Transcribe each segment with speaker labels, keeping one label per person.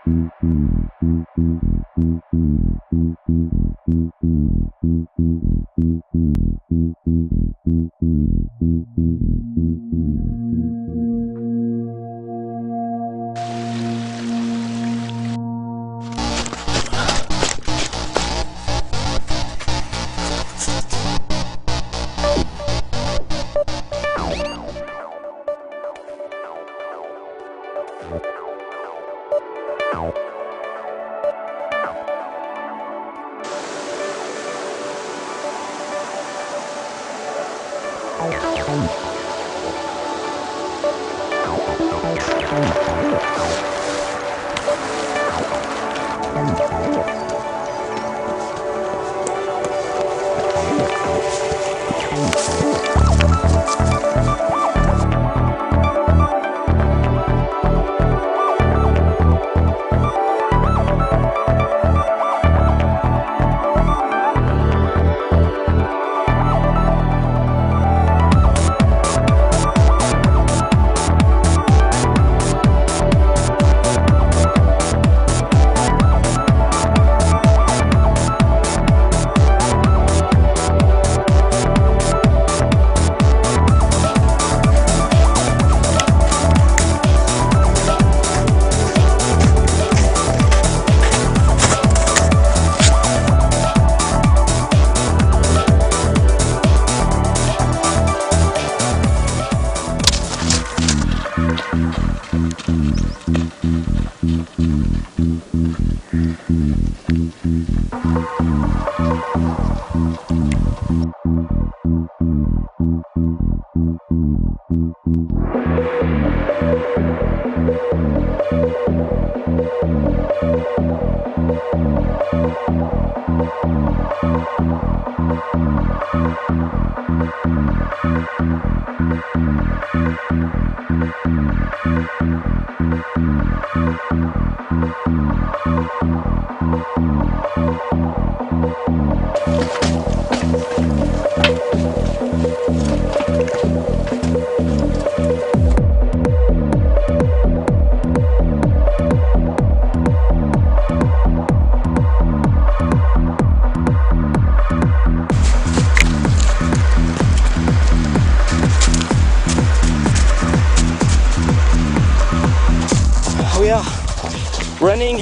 Speaker 1: We are running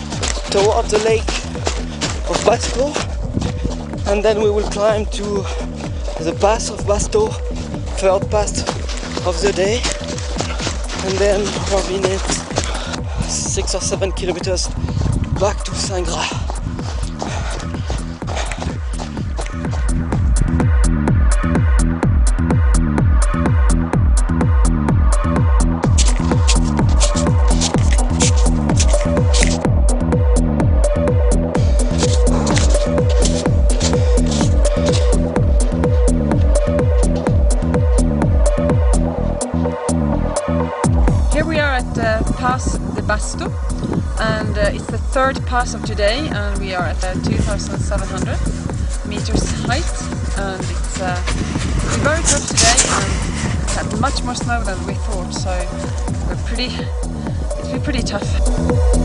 Speaker 1: toward the lake of Basco, and then we will climb to the pass of Basto, third pass of the day, and then probably need 6 or 7 kilometers back to Saint-Gras.
Speaker 2: Pass de Basto, and it's the third pass of today, and we are at 2,700 meters height, and it's very tough today, and it had much more snow than we thought, so it will be pretty tough.